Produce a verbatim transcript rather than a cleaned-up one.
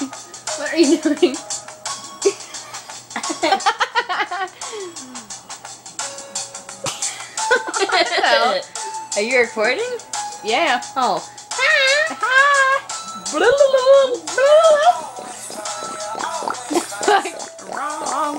What are you doing? Are you recording? Yeah. Oh. Hi. Wrong.